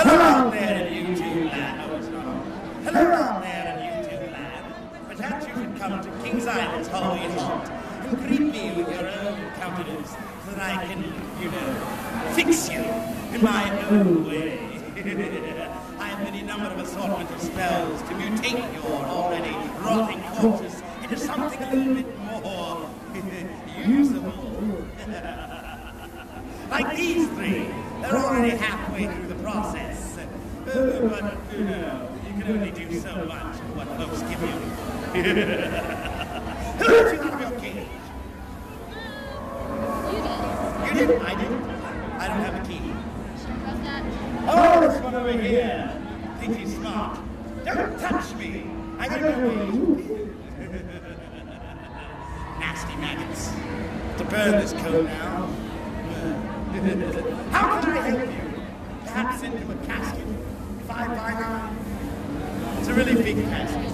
Hello out there in YouTube land. No, it's not. Hello out there in YouTube land. Perhaps you should come to Kings Island's Holy Instant and greet me with your own countenance so that I can, you know, fix you in my own way. I have any number of assortment of spells to mutate your already rotting corpses into something a little bit more usable. Like these three, they're already halfway through the process. But, you know, you can only do so much of what folks give you. Who let you out of your cage? You did? I didn't. I don't have a key. Oh, this one over here. Thinks he's smart. Don't touch me. I got no way. Nasty maggots. To burn this coat now. How can I help you? Perhaps into a casket? 5x9? It's a really big casket.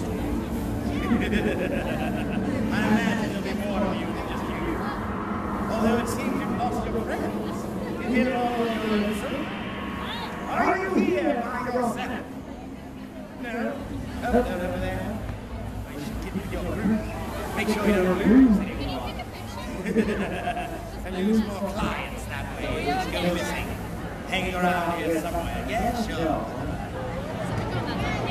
I imagine there'll be more of you than just you. Although it seems you've lost your friends. You hear all of your lonesome? Are you here by yourself? No? Oh, they're over there. I should get with your group. Make sure you don't lose anymore. And lose more clients that way. Just go missing. Hanging around here somewhere. Yeah, sure.